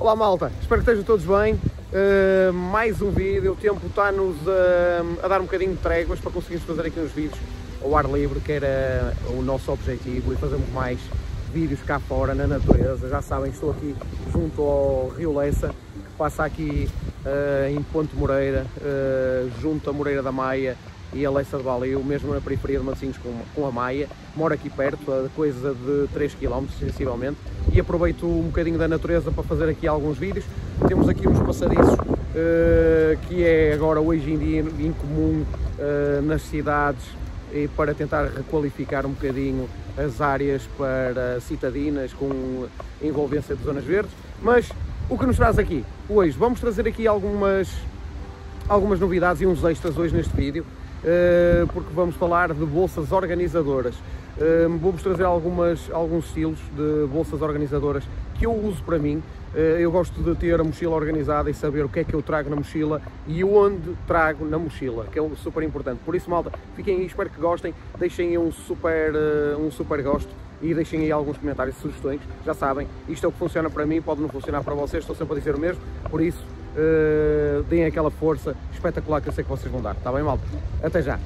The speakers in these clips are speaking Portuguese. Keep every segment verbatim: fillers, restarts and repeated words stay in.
Olá malta, espero que estejam todos bem. Uh, mais um vídeo, o tempo está-nos a, a dar um bocadinho de tréguas para conseguirmos fazer aqui uns vídeos ao ar livre, que era o nosso objetivo, e fazermos mais vídeos cá fora na natureza. Já sabem, estou aqui junto ao Rio Lessa, que passa aqui uh, em Ponte Moreira, uh, junto a Moreira da Maia e a Lessa de Balio, mesmo na periferia de Matosinhos com, com a Maia. Moro aqui perto, a coisa de três quilómetros sensivelmente, e aproveito um bocadinho da natureza para fazer aqui alguns vídeos. Temos aqui uns passadiços, uh, que é agora hoje em dia incomum uh, nas cidades, e para tentar requalificar um bocadinho as áreas para citadinas com envolvência de zonas verdes. Mas o que nos traz aqui hoje? Vamos trazer aqui algumas, algumas novidades e uns extras hoje neste vídeo, uh, porque vamos falar de bolsas organizadoras. Uh, Vou-vos trazer algumas, alguns estilos de bolsas organizadoras que eu uso para mim. Uh, eu gosto de ter a mochila organizada e saber o que é que eu trago na mochila e onde trago na mochila, que é super importante. Por isso, malta, fiquem aí, espero que gostem, deixem aí um super, uh, um super gosto e deixem aí alguns comentários e sugestões. Já sabem, isto é o que funciona para mim, pode não funcionar para vocês, estou sempre a dizer o mesmo, por isso uh, deem aquela força espetacular que eu sei que vocês vão dar, está bem, malta? Até já!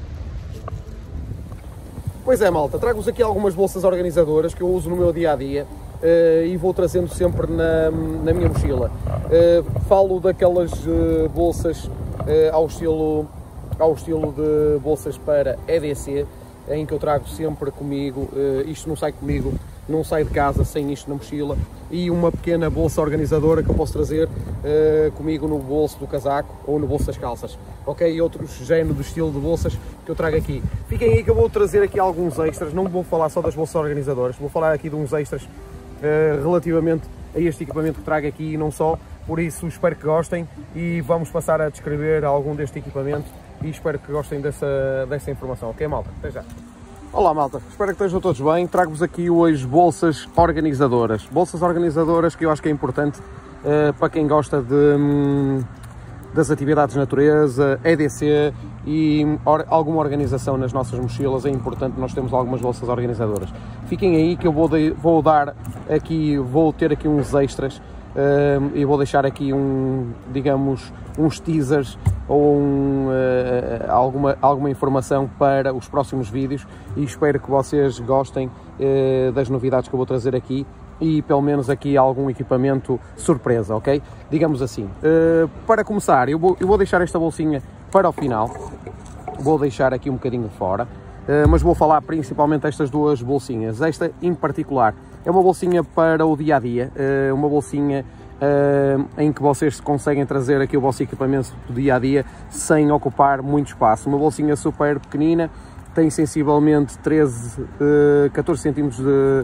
Pois é, malta, trago-vos aqui algumas bolsas organizadoras que eu uso no meu dia-a-dia uh, e vou trazendo sempre na, na minha mochila. Uh, falo daquelas uh, bolsas uh, ao, estilo, ao estilo de bolsas para E D C, em que eu trago sempre comigo, uh, isto não sai comigo, não sai de casa sem isto na mochila, e uma pequena bolsa organizadora que eu posso trazer uh, comigo no bolso do casaco ou no bolso das calças, ok? E outros géneros de estilo de bolsas que eu trago aqui. Fiquem aí que eu vou trazer aqui alguns extras, não vou falar só das bolsas organizadoras, vou falar aqui de uns extras uh, relativamente a este equipamento que trago aqui e não só, por isso espero que gostem e vamos passar a descrever algum deste equipamento e espero que gostem dessa, dessa informação, ok, malta? Até já! Olá malta, espero que estejam todos bem. Trago-vos aqui hoje bolsas organizadoras. Bolsas organizadoras que eu acho que é importante uh, para quem gosta de, um, das atividades de natureza, E D C e or, alguma organização nas nossas mochilas. É importante nós termos algumas bolsas organizadoras. Fiquem aí que eu vou, de, vou dar aqui, vou ter aqui uns extras uh, e vou deixar aqui um, digamos, uns teasers ou um, uh, alguma, alguma informação para os próximos vídeos, e espero que vocês gostem uh, das novidades que eu vou trazer aqui e pelo menos aqui algum equipamento surpresa, ok? Digamos assim. Uh, para começar, eu vou, eu vou deixar esta bolsinha para o final, vou deixar aqui um bocadinho de fora, uh, mas vou falar principalmente destas duas bolsinhas. Esta em particular é uma bolsinha para o dia-a-dia, uh, uma bolsinha Uh, em que vocês conseguem trazer aqui o vosso equipamento do dia-a-dia sem ocupar muito espaço. Uma bolsinha super pequenina, tem sensivelmente treze, uh, catorze centímetros de,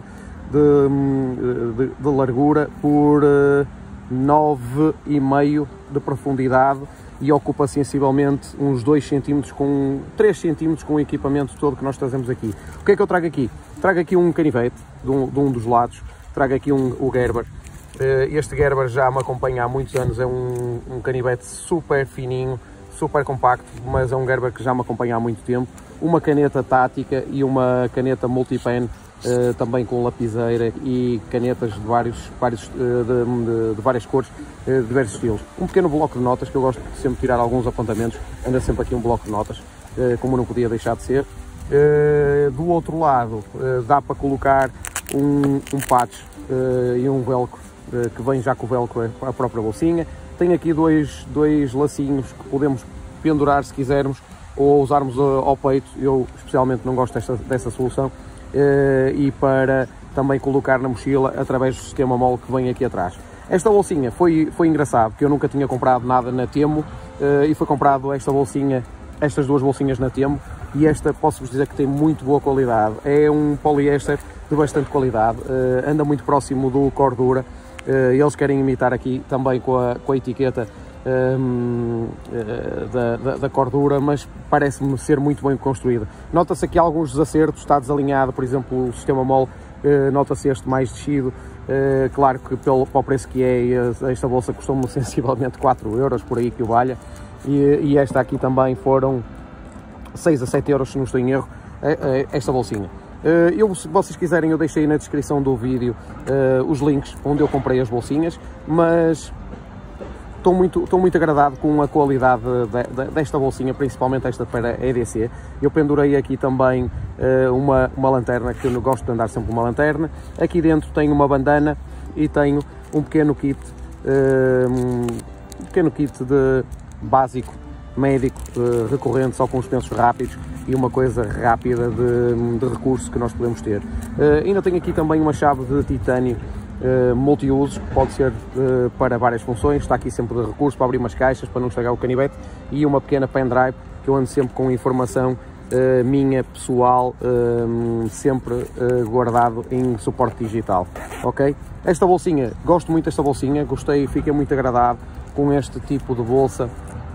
de, de, de largura por uh, nove e meio de profundidade e ocupa sensivelmente uns dois centímetros, com três centímetros com o equipamento todo que nós trazemos aqui. O que é que eu trago aqui? Trago aqui um canivete de um, de um dos lados, trago aqui um, o Gerber. Este Gerber já me acompanha há muitos anos, é um, um canivete super fininho, super compacto, mas é um Gerber que já me acompanha há muito tempo. Uma caneta tática e uma caneta multipen, uh, também com lapiseira e canetas de, vários, vários, uh, de, de, de várias cores, uh, de diversos estilos. Um pequeno bloco de notas, que eu gosto de sempre tirar alguns apontamentos, anda sempre aqui um bloco de notas, uh, como não podia deixar de ser. Uh, do outro lado uh, dá para colocar um, um patch uh, e um velcro, que vem já com o velcro, a própria bolsinha. Tem aqui dois, dois lacinhos que podemos pendurar se quisermos ou usarmos ao peito. Eu especialmente não gosto desta, dessa solução, e para também colocar na mochila através do sistema mole que vem aqui atrás. Esta bolsinha foi, foi engraçado, porque eu nunca tinha comprado nada na Temo, e foi comprado esta bolsinha, estas duas bolsinhas na Temo, e esta posso-vos dizer que tem muito boa qualidade. É um poliéster de bastante qualidade, anda muito próximo do Cordura. Uh, eles querem imitar aqui também com a, com a etiqueta um, uh, da, da, da Cordura, mas parece-me ser muito bem construída. Nota-se aqui alguns desacertos, está desalinhado, por exemplo, o sistema mole, uh, nota-se este mais descido. Uh, claro que pelo, para o preço que é, esta bolsa custou-me sensivelmente quatro euros, por aí que o valha, e, e esta aqui também foram seis a sete euros, se não estou em erro, esta bolsinha. Eu, se vocês quiserem, eu deixei na descrição do vídeo uh, os links onde eu comprei as bolsinhas, mas estou muito, estou muito agradado com a qualidade de, de, desta bolsinha, principalmente esta para E D C. Eu pendurei aqui também uh, uma, uma lanterna, que eu gosto de andar sempre com uma lanterna. Aqui dentro tenho uma bandana e tenho um pequeno kit, uh, um pequeno kit de básico, médico, uh, recorrente, só com os pensos rápidos e uma coisa rápida de, de recurso que nós podemos ter. Uh, ainda tenho aqui também uma chave de titânio Uh, multiusos, que pode ser uh, para várias funções, está aqui sempre de recurso para abrir umas caixas, para não estragar o canivete, e uma pequena pendrive, que eu ando sempre com informação uh, minha, pessoal, uh, sempre uh, guardado em suporte digital, ok? Esta bolsinha, gosto muito desta bolsinha, gostei, fiquei muito agradado com este tipo de bolsa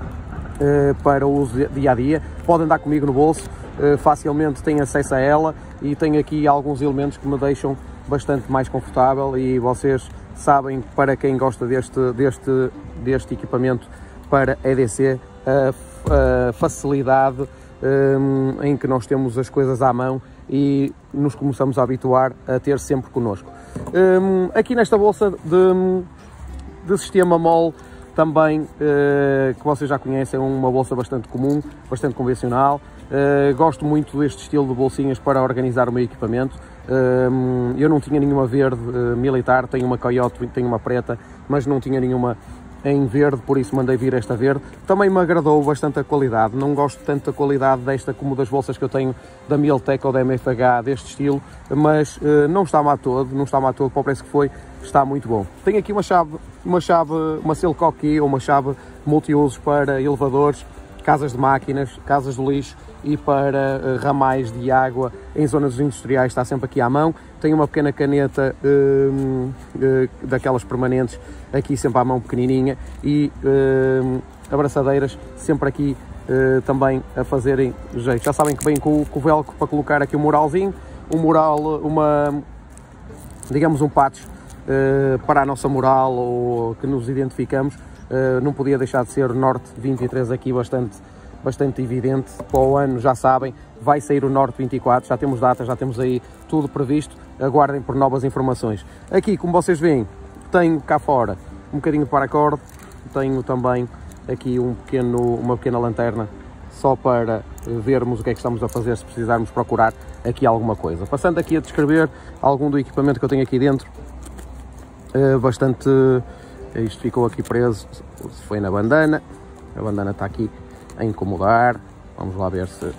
uh, para o uso dia a dia. Pode andar comigo no bolso, uh, facilmente tenho acesso a ela e tenho aqui alguns elementos que me deixam bastante mais confortável, e vocês sabem, para quem gosta deste, deste, deste equipamento para E D C, a, a facilidade um, em que nós temos as coisas à mão e nos começamos a habituar a ter sempre connosco. Um, aqui nesta bolsa de, de sistema mole também, uh, que vocês já conhecem, é uma bolsa bastante comum, bastante convencional. Uh, gosto muito deste estilo de bolsinhas para organizar o meu equipamento. Uh, eu não tinha nenhuma verde uh, militar, tenho uma Coyote, tenho uma preta, mas não tinha nenhuma em verde, por isso mandei vir esta verde. Também me agradou bastante a qualidade, não gosto tanto da qualidade desta como das bolsas que eu tenho da Miltec ou da M F H deste estilo, mas uh, não está má todo, não está má todo, para o preço que foi, está muito bom. Tenho aqui uma chave, uma chave, uma Silcock Key, ou uma chave multiusos para elevadores, casas de máquinas, casas de lixo e para uh, ramais de água em zonas industriais, está sempre aqui à mão. Tenho uma pequena caneta uh, uh, daquelas permanentes aqui sempre à mão, pequenininha, e uh, abraçadeiras sempre aqui uh, também a fazerem jeito. Já sabem que vem com, com o velcro para colocar aqui um muralzinho, um mural, uma, digamos um patch uh, para a nossa mural, ou que nos identificamos. Uh, não podia deixar de ser Norte vinte e três aqui, bastante bastante evidente. Para o ano, já sabem, vai sair o Norte vinte e quatro, já temos data, já temos aí tudo previsto, aguardem por novas informações. Aqui, como vocês veem, tenho cá fora um bocadinho de paracorde, tenho também aqui um pequeno, uma pequena lanterna, só para vermos o que é que estamos a fazer se precisarmos procurar aqui alguma coisa. Passando aqui a descrever algum do equipamento que eu tenho aqui dentro, bastante, isto ficou aqui preso, foi na bandana, a bandana está aqui a incomodar, vamos lá ver se...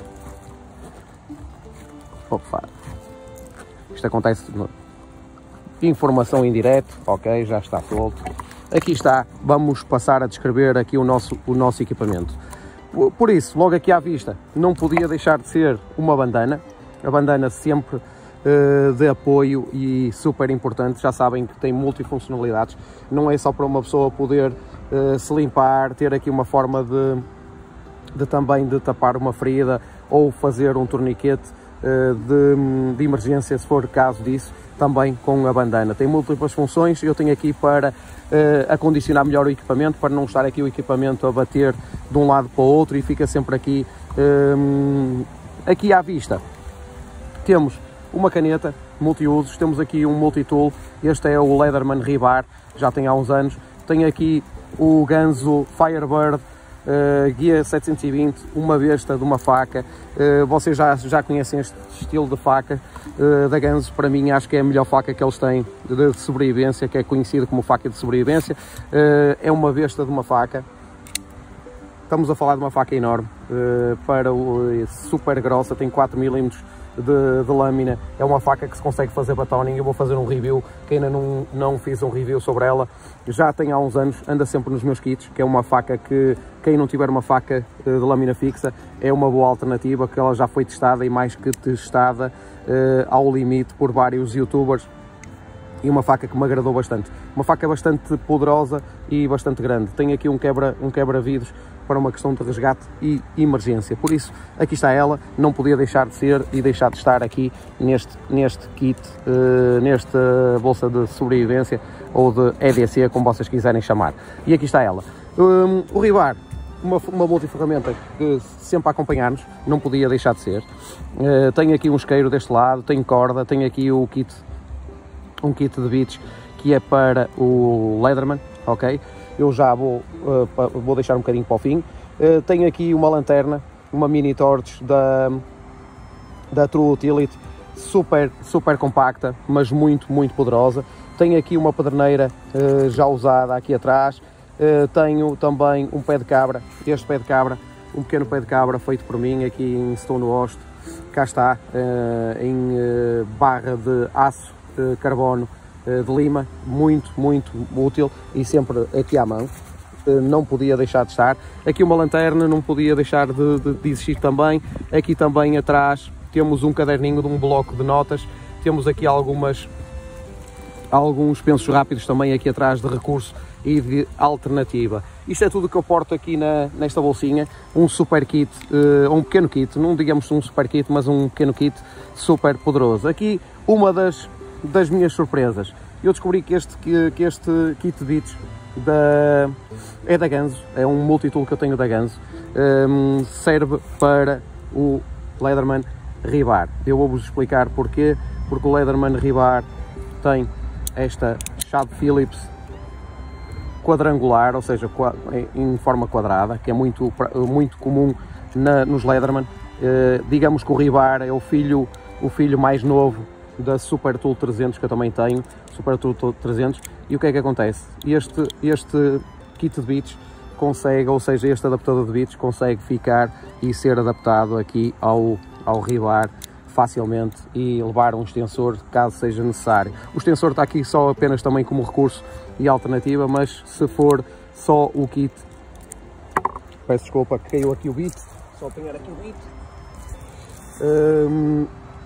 Opa. Isto acontece no... informação em direto, ok, já está solto. Aqui está, vamos passar a descrever aqui o nosso, o nosso equipamento. Por isso, logo aqui à vista, não podia deixar de ser uma bandana, a bandana sempre uh, de apoio e super importante. Já sabem que tem multifuncionalidades, não é só para uma pessoa poder uh, se limpar, ter aqui uma forma de de também de tapar uma ferida ou fazer um torniquete uh, de, de emergência, se for caso disso, também com a bandana. Tem múltiplas funções, eu tenho aqui para uh, acondicionar melhor o equipamento, para não estar aqui o equipamento a bater de um lado para o outro, e fica sempre aqui, um, aqui à vista. Temos uma caneta multiusos, temos aqui um multitool, este é o Leatherman Rebar, já tem há uns anos. Tenho aqui o Ganzo Firebird Uh, guia setecentos e vinte, uma besta de uma faca. Uh, vocês já, já conhecem este estilo de faca uh, da Ganzo. Para mim, acho que é a melhor faca que eles têm de sobrevivência, que é conhecida como faca de sobrevivência. Uh, é uma besta de uma faca. Estamos a falar de uma faca enorme, uh, para o super grossa, tem quatro milímetros de, de lâmina. É uma faca que se consegue fazer batoning. Eu vou fazer um review, que ainda não, não fiz um review sobre ela. Já tem há uns anos, anda sempre nos meus kits, que é uma faca que, quem não tiver uma faca de lâmina fixa, é uma boa alternativa, que ela já foi testada e mais que testada uh, ao limite por vários youtubers, e uma faca que me agradou bastante. Uma faca bastante poderosa e bastante grande. Tem aqui um quebra, um quebra-vidros para uma questão de resgate e emergência. Por isso, aqui está ela, não podia deixar de ser e deixar de estar aqui neste, neste kit, uh, nesta bolsa de sobrevivência, ou de E D C, como vocês quiserem chamar. E aqui está ela. Um, o Rebar uma, uma multiferramenta que sempre a acompanhar-nos, não podia deixar de ser. Uh, tenho aqui um isqueiro deste lado, tenho corda, tenho aqui o kit, um kit de beats que é para o Leatherman, ok? Eu já vou, uh, vou deixar um bocadinho para o fim. Uh, tenho aqui uma lanterna, uma mini torch da, da True Utility, super, super compacta, mas muito, muito poderosa. Tenho aqui uma pederneira uh, já usada aqui atrás. Uh, tenho também um pé de cabra, este pé de cabra, um pequeno pé de cabra feito por mim aqui em Stonehouse. Cá está, uh, em uh, barra de aço, uh, carbono uh, de lima, muito, muito útil e sempre aqui à mão. Uh, não podia deixar de estar. Aqui uma lanterna, não podia deixar de, de, de existir também. Aqui também atrás temos um caderninho de um bloco de notas. Temos aqui algumas, alguns pensos rápidos também aqui atrás de recurso e de alternativa. Isto é tudo que eu porto aqui na, nesta bolsinha, um super kit, uh, um pequeno kit, não digamos um super kit, mas um pequeno kit super poderoso. Aqui uma das, das minhas surpresas, eu descobri que este, que, que este kit de beats da, é da Ganzo, é um multitool que eu tenho da Ganzo, um, serve para o Leatherman ribar. Eu vou-vos explicar porquê, porque o Leatherman ribar tem esta chave Phillips quadrangular, ou seja, em forma quadrada, que é muito, muito comum na, nos Leatherman. Uh, digamos que o ribar é o filho, o filho mais novo da Super Tool trezentos, que eu também tenho, Super Tool trezentos, e o que é que acontece? Este, este kit de beats consegue, ou seja, este adaptador de beats consegue ficar e ser adaptado aqui ao, ao ribar facilmente e levar um extensor caso seja necessário. O extensor está aqui só apenas também como recurso e alternativa, mas se for só o kit, peço desculpa que caiu aqui o beat, só apanhar aqui o beat, hum,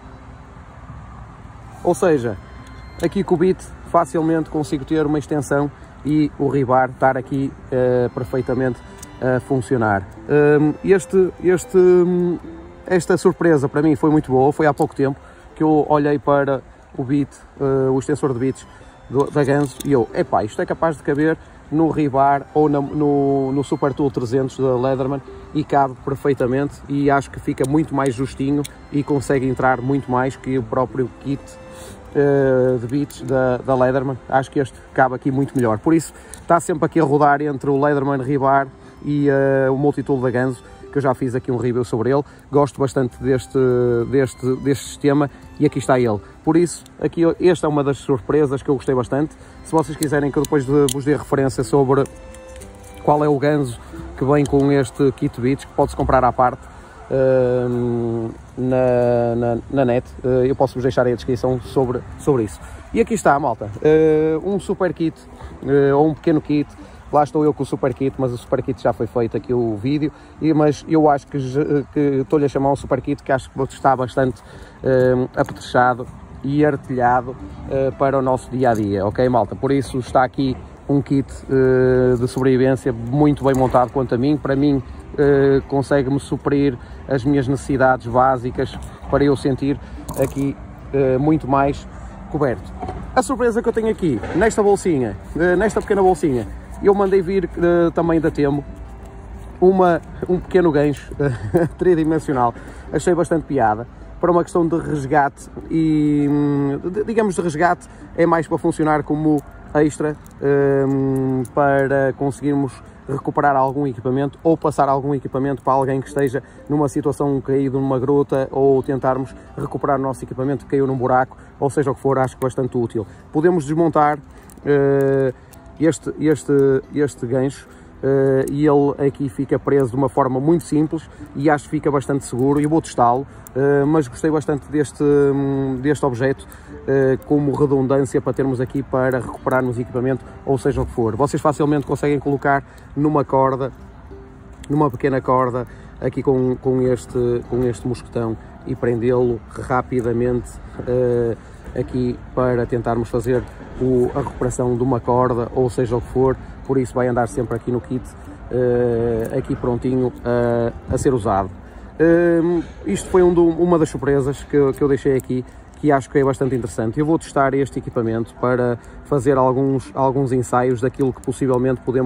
ou seja, aqui com o beat facilmente consigo ter uma extensão e o ribar estar aqui uh, perfeitamente a funcionar. Um, este, este Esta surpresa para mim foi muito boa. Foi há pouco tempo que eu olhei para o beat, uh, o extensor de beats do, da Ganzo, e eu, epá, isto é capaz de caber no ribar ou na, no, no Super Tool trezentos da Leatherman, e cabe perfeitamente, e acho que fica muito mais justinho e consegue entrar muito mais que o próprio kit uh, de beats da, da Leatherman. Acho que este cabe aqui muito melhor, por isso está sempre aqui a rodar entre o Leatherman ribar e uh, o multitool da Ganzo, que eu já fiz aqui um review sobre ele. Gosto bastante deste, deste, deste sistema, e aqui está ele. Por isso, aqui, esta é uma das surpresas que eu gostei bastante. Se vocês quiserem que eu depois vos dê referência sobre qual é o Ganzo que vem com este kit beats, que pode-se comprar à parte uh, na, na, na net, uh, eu posso vos deixar aí a descrição sobre, sobre isso. E aqui está, malta, uh, um super kit, uh, ou um pequeno kit. Lá estou eu com o super kit, mas o super kit já foi feito aqui o vídeo, e, mas eu acho que, que estou-lhe a chamar um super kit que acho que está bastante uh, apetrechado e artilhado uh, para o nosso dia a dia, ok, malta? Por isso está aqui um kit uh, de sobrevivência muito bem montado quanto a mim. Para mim uh, consegue-me suprir as minhas necessidades básicas para eu sentir aqui uh, muito mais coberto. A surpresa que eu tenho aqui nesta bolsinha, uh, nesta pequena bolsinha, eu mandei vir uh, também da Temo uma, um pequeno gancho uh, tridimensional. Achei bastante piada, para uma questão de resgate, e de, digamos de resgate, é mais para funcionar como extra, um, para conseguirmos recuperar algum equipamento ou passar algum equipamento para alguém que esteja numa situação caído numa gruta, ou tentarmos recuperar o nosso equipamento que caiu num buraco, ou seja o que for. Acho que bastante útil. Podemos desmontar uh, este, este, este gancho, uh, e ele aqui fica preso de uma forma muito simples, e acho que fica bastante seguro. Eu vou testá-lo, uh, mas gostei bastante deste, um, deste objeto uh, como redundância para termos aqui para recuperarmos equipamento, ou seja o que for. Vocês facilmente conseguem colocar numa corda, numa pequena corda, aqui com, com, este, com este mosquetão, e prendê-lo rapidamente uh, aqui para tentarmos fazer o, a recuperação de uma corda, ou seja o que for. Por isso vai andar sempre aqui no kit, uh, aqui prontinho uh, a ser usado. Uh, isto foi um do, uma das surpresas que, que eu deixei aqui, que acho que é bastante interessante. Eu vou testar este equipamento para fazer alguns, alguns ensaios daquilo que possivelmente podemos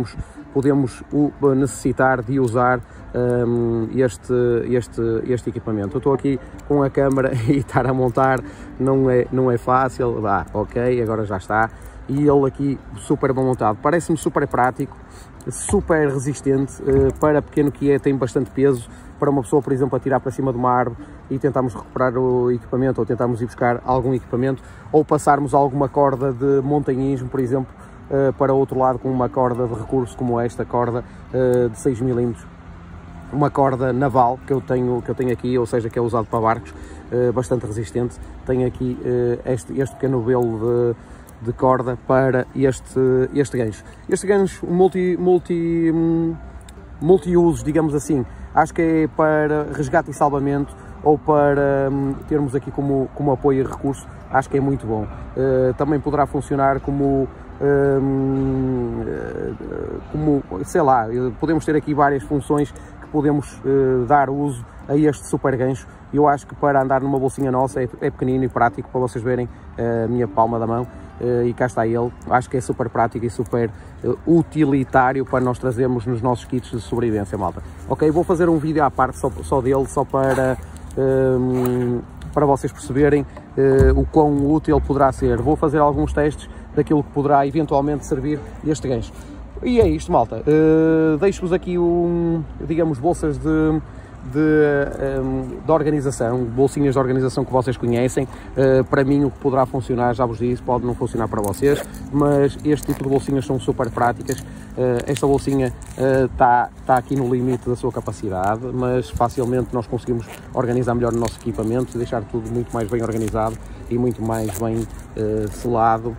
podemos necessitar de usar um, este, este, este equipamento. Eu estou aqui com a câmera e estar a montar não é, não é fácil, vá, ok, agora já está. E ele aqui super bem montado, parece-me super prático, super resistente, uh, para pequeno que é, tem bastante peso, para uma pessoa, por exemplo, atirar para cima de uma árvore e tentarmos recuperar o equipamento, ou tentarmos ir buscar algum equipamento, ou passarmos alguma corda de montanhismo, por exemplo, uh, para outro lado com uma corda de recurso como esta corda uh, de seis milímetros, uma corda naval que eu tenho, que eu tenho aqui, ou seja, que é usado para barcos, uh, bastante resistente. Tenho aqui uh, este, este pequeno belo de de corda para este, este gancho. Este gancho multi, multi, multi-usos, digamos assim, acho que é para resgate e salvamento, ou para um, termos aqui como, como apoio e recurso, acho que é muito bom. Uh, também poderá funcionar como, um, como, sei lá, podemos ter aqui várias funções que podemos uh, dar uso a este super gancho. Eu acho que para andar numa bolsinha nossa é, é pequenino e prático, para vocês verem a minha palma da mão. Uh, e cá está ele, acho que é super prático e super uh, utilitário para nós trazermos nos nossos kits de sobrevivência, malta. Ok, vou fazer um vídeo à parte só, só dele, só para, uh, para vocês perceberem uh, o quão útil poderá ser. Vou fazer alguns testes daquilo que poderá eventualmente servir este gancho. E é isto, malta. Uh, deixo-vos aqui, um, digamos, bolsas de... De, um, de organização, bolsinhas de organização que vocês conhecem. Uh, para mim o que poderá funcionar, já vos disse, pode não funcionar para vocês, mas este tipo de bolsinhas são super práticas. Uh, esta bolsinha está uh, tá aqui no limite da sua capacidade, mas facilmente nós conseguimos organizar melhor o nosso equipamento, deixar tudo muito mais bem organizado e muito mais bem uh, selado.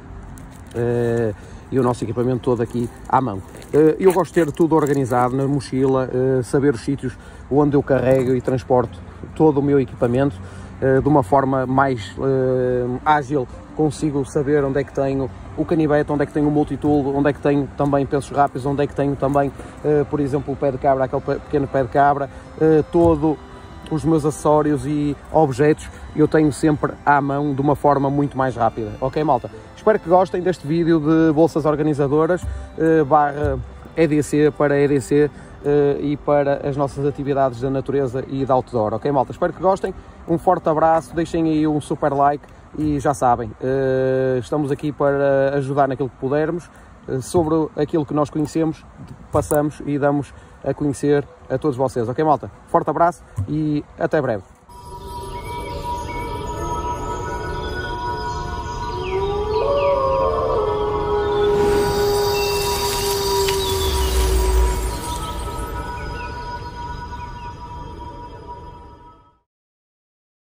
Uh, e o nosso equipamento todo aqui à mão. Eu gosto de ter tudo organizado na mochila, saber os sítios onde eu carrego e transporto todo o meu equipamento de uma forma mais ágil. Consigo saber onde é que tenho o canivete, onde é que tenho o multitool, onde é que tenho também pensos rápidos, onde é que tenho também, por exemplo, o pé de cabra, aquele pequeno pé de cabra, todo os meus acessórios e objetos eu tenho sempre à mão de uma forma muito mais rápida. Ok, malta? Espero que gostem deste vídeo de bolsas organizadoras uh, barra E D C para E D C uh, e para as nossas atividades da natureza e da outdoor. Ok, malta? Espero que gostem. Um forte abraço, deixem aí um super like e já sabem, uh, estamos aqui para ajudar naquilo que pudermos, uh, sobre aquilo que nós conhecemos, passamos e damos a conhecer a todos vocês. Ok, malta? Forte abraço e até breve.